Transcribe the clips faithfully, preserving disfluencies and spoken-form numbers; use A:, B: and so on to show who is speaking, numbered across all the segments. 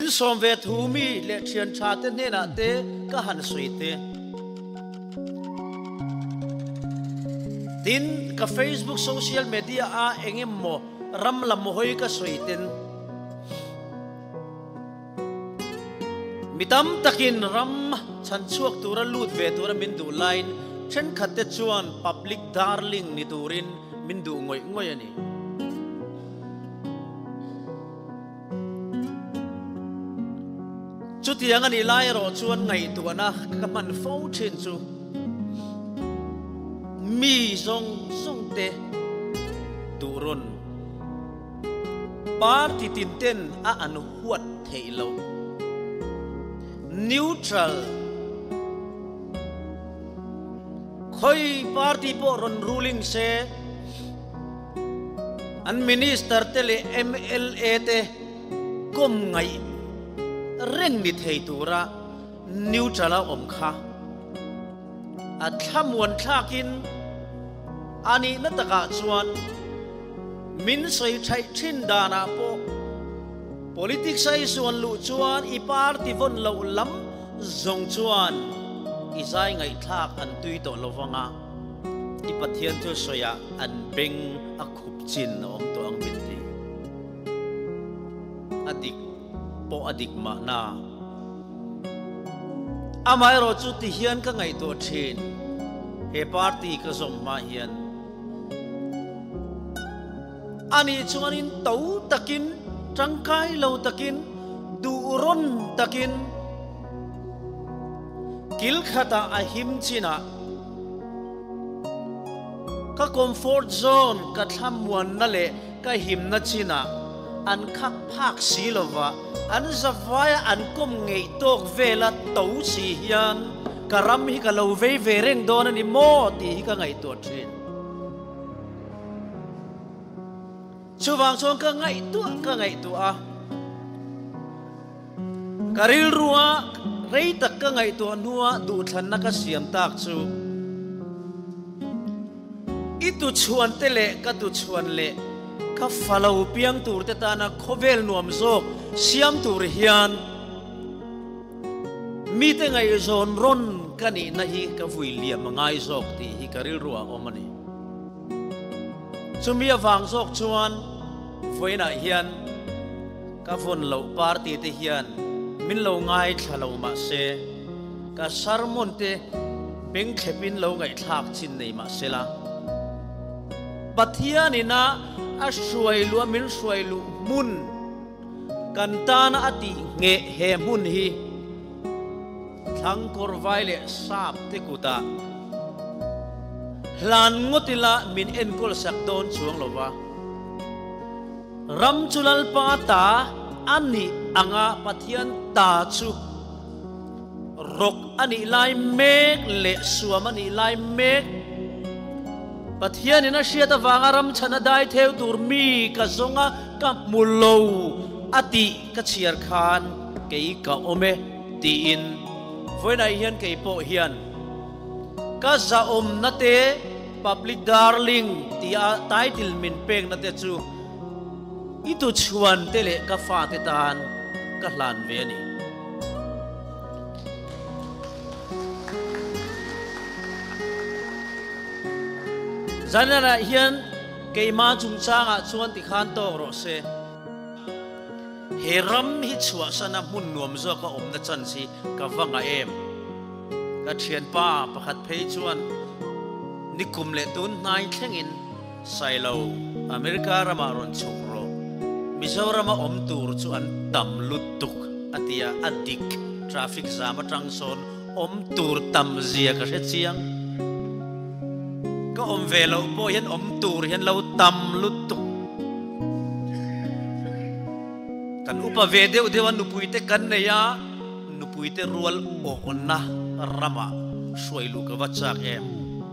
A: som ve thu mi le thian tha te ne na te ka han sui te tin ka Facebook social media a engem mo ram lam mo hoi ka sui ten mitam takin ram chan chuak tura lut ve tura min du line chen khatte chuan public darling ni turin min du ngoi ngoi ani chút tiếng anh lại rồi chuan ngày tuần na các bạn phô trên chu mi song song te turun party tin ten a an huat thei lo neutral khoi party po ron ruling se an minister tele M L A te kom ngai reng ni thei tura neutral om kha a thamuan thakin ani na taka chuan min soi thai thin dana po politics sai suan lu chuan i party von lo lam zong chuan i zai ngai thak an tui to lovanga i pathian tu soya an beng a khup chin om to ang binti adik po adik ma na amai ro chu ti hian ka ngai to thin he party ka zom ma hian ani chuanin to takin tangkai lo takin du ron takin kil khata a him china ka comfort zone ka thamwan na le ka him na china an khak phak silova an zavaya an kom ngei tok vela to si hian karam hi ka lo ve ve reng don ani mo ti hi ka ngai to thin chuwang chong ka ngai tu ka ngai tu a karil ruwa rei tak ka ngai tu nuwa du than na ka siam tak chu itu chuan te le ka tu chuan le ka follow piang tur te ta na khovel nuam zok siam tur hian mi te ngai zon ron kani na hi ka vui liam ngai zok ti hi karil ruwa omani chumi awang zok chuan voina hian ka von lo party te hian min lo ngai thalo ma se ka sarmon te beng khepin lo ngai thak chin nei ma sela pathian ina a shuai lu min shuai lu mun kan tan ati nge he mun hi thang kor vai le sap te kuta hlan ngotila min enkol sak don chuang lova ram chulal pa ta ani anga pathian ta chu rok ani lai mek le suam ani lai mek pathian ina shiata wanga ram chana dai theu tur mi ka zonga ka mulo ati ka chiar khan kei ka ome ti in voina hian kei po hian ka za om na te public darling ti a title min pek na te chu itu chuan te le ka fa te tan ka hlan ve ni zanana hian kei ma chung changa chuan ti khan to ro se he ram hi chua sana mun nuam zo ka om na chan si ka wanga em ka thian pa pakhat phei chuan nikum le tun nai thlengin sailo America rama ron chukro Mizoram om tur chuan tam lutuk atia adik traffic jam atang son om tur tam zia ka he chiang ka om velo po hian om tur hian lo tam lutuk kan upa ve deu dewan nupuite kan ne ya nupuite rual onna rama soilu ka wachak em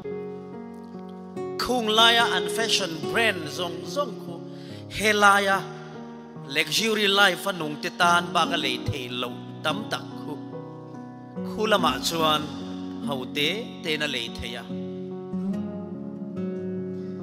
A: khung laya an fashion brand zong zong khu helaya luxury life anung te tan ba ka le thei lo tam tak khu khulama chuan haute te na le theya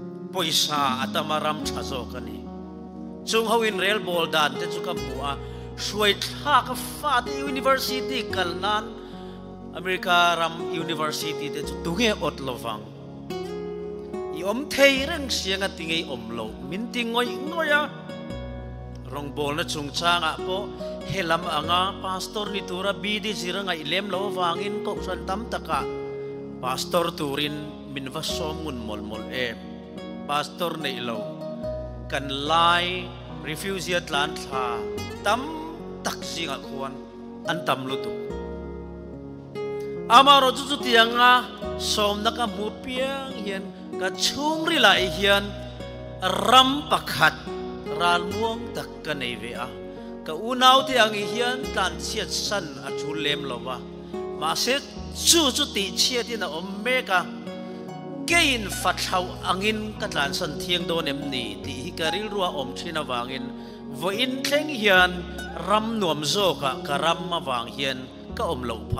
A: poisa atamaram thazo kani chung hawin rel bol dan te chu ka bua suai thak fa ti university kalnan America ram university te chu tunge ot lovang i om thei reng sianga tingai om lo min tingoi ngoya rong bol na chung changa po helam anga pastor ni tura bidi siranga ilem lo wangin ko san tam taka pastor turin min vasomun mol mol e pastor nei lo kan lai refugee atlan tha tam tak singa khuan an tam lutu amaro chu chu tianga som naka mu piang hian ka chung ri lai hian ram pakhat ran muang tak ka nei ve a ka unau tiang hian tan chiat san a thu lem lowa ma se chu chu ti chiat in a om meka kein fathau angin ka tlan san thiang do nem ni ti hi karil ruwa om thina wangin vo in thleng hian ram nuam zo ka karam ma wang hian ka om lo pha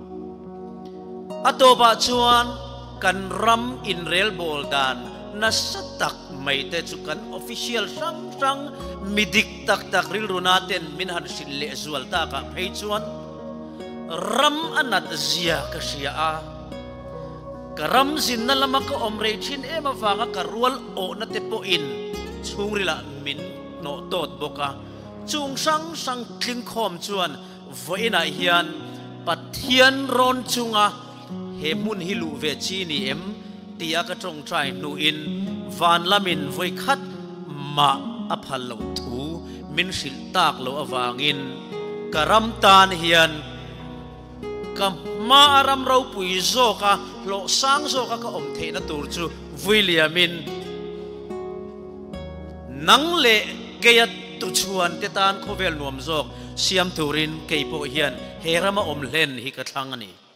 A: atoba chuan kan ram in rel bol dan na satak mai te chu kan official sang sang midik tak tak ril runaten min han sil le zual ta ka phei chuan ram anat zia ka sia a karam zin na lama ka omre chin e ma wanga ka rual o na te po in chungrila min no tot boka chung sang sang tling khom chuan voina hian pathian ron chunga he mun hilu ve chi ni em tia ka tong trai nu in van lamin voi khat ma aphal lo thu min sil tak lo awangin karam tan hian kam ma aram ro pui zo ka lo sang zo ka ka om the na tur chu Williamin nang le keya tu chuan te tan khovel nuam zok siam turin keipo hian herama om len hi ka thlang ani